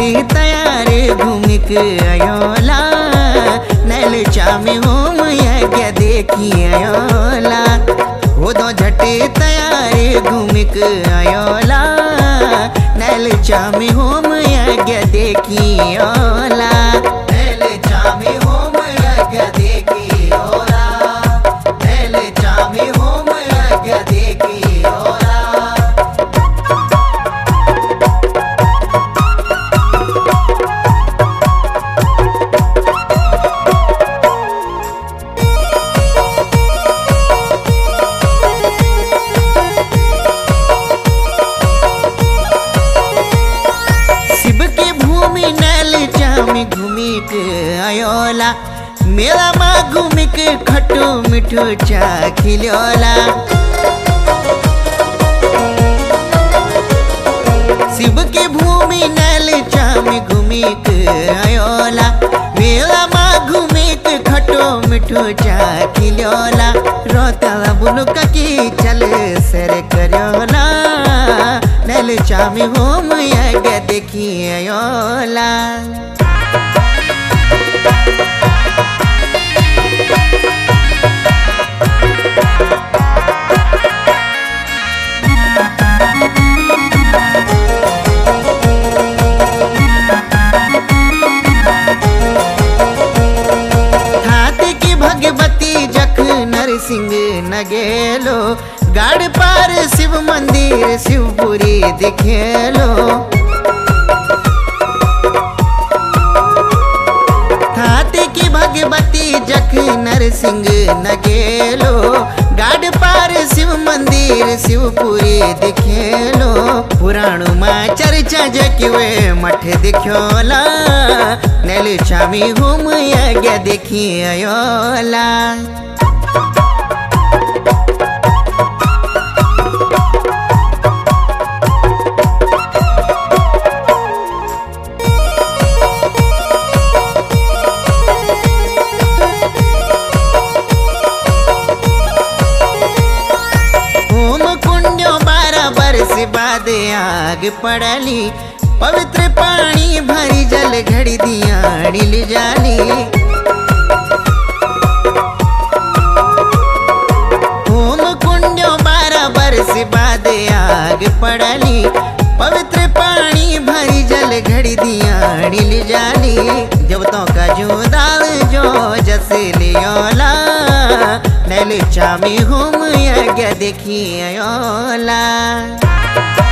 झटे तैयार घूमिक अयोला, नैल चामी होम यज्ञ देखी अयोला। वो दो झटे तैयार घूमिक अयोला, नैल चामी होम यज्ञ देखी अयोला। नैल चामी होम यज्ञ देखी अयोला, नैल चामी होम यज्ञ देखी अयोला। घूमिक अयोला, मेला माँ घूमिक खट्टू मिठू चाखिलोला। शिव की भूमि नैल चामी घूमिक अयोला, मेला माँ घूमिक खट्टू मिठू चाखिलोला। रोतला बुलुक की चल सर करोला, नैल चामी होम यज्ञ देखी अयोला। भगवती जख नरसिंह नगेलो, गाड़ पार शिव मंदिर शिवपुरी दिखेलो। थाते की भगवती जख नरसिंह नगेलो, गाड़ पार शिव मंदिर शिवपुरी दिखेलो। पुराणु माँ चर्चा जकिवे मठ दिखोला, नैल चामी होम यज्ञ देखी अयोला। बाद आग पड़ली, पवित्र पानी भरी जल घड़ी दियाड़ी ले जाली। होम कुंडो 12 बरस बाद आग पड़ली, पवित्र पानी भरी जल घड़ी दियाड़ी ले जाली। जब तो का जो दाल जो जस लियोला, नैल चामी होम यज्ञ देखी अयोला।